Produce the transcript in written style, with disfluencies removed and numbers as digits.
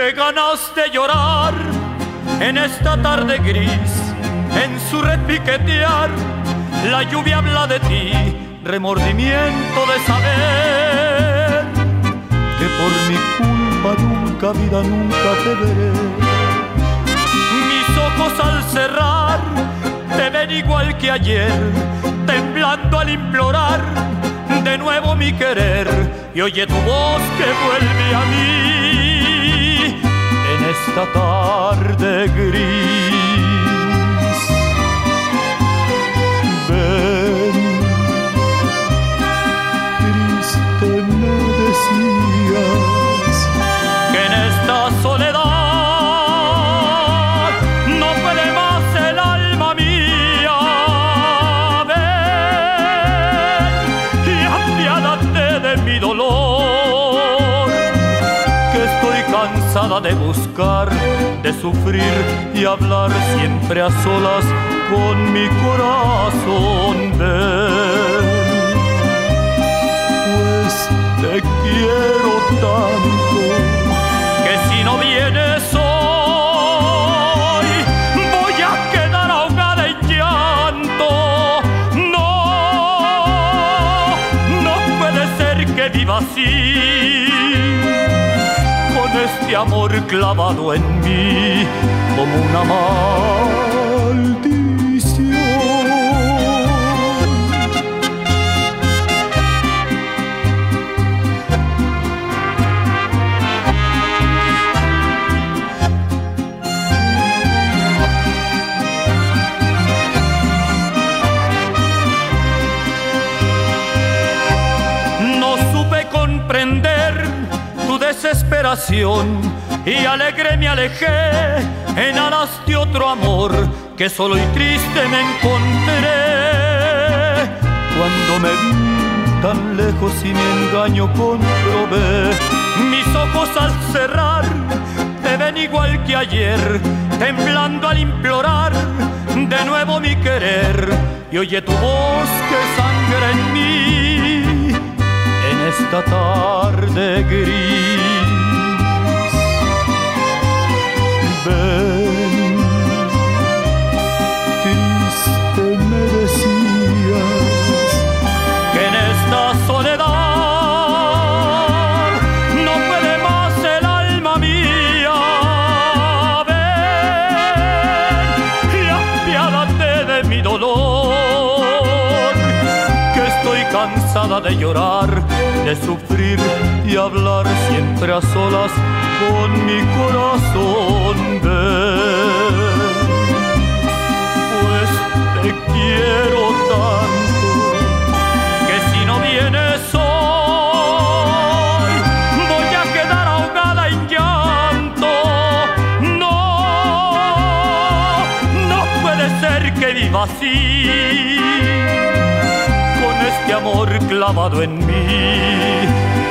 Qué ganas de llorar en esta tarde gris, en su repiquetear. La lluvia habla de ti, remordimiento de saber que por mi culpa nunca, vida, nunca te veré. Mis ojos al cerrar te ven igual que ayer, temblando al implorar de nuevo mi querer, y oye tu voz que vuelve a mí en esta tarde gris. Ven, triste me decías que en esta soledad no puede más el alma mía. Ven y apiádate de mi dolor, que estoy cansada de buscar, de sufrir y hablar siempre a solas con mi corazón. Ven, pues te quiero tanto que si no vienes hoy voy a quedar ahogada en llanto. No, no puede ser que viva así, con este amor clavado en mí como una maldición. No supe comprender tu desesperación y alegre me alejé en alas de otro amor, que solo y triste me encontré cuando me vi tan lejos y mi engaño comprobé. Mis ojos al cerrar te ven igual que ayer, temblando al implorar de nuevo mi querer, y oye tu voz que sangra en mí en esta tarde gris. Ven, triste me decías que en esta soledad no puede más el alma mía. Ven y apiádate de mi dolor, que estoy cansada de llorar, de sufrir y hablar siempre a solas con mi corazón. Ven, pues te quiero tanto que si no vienes hoy voy a quedar ahogada en llanto. No, no puede ser que viva así, con este amor clavado en mí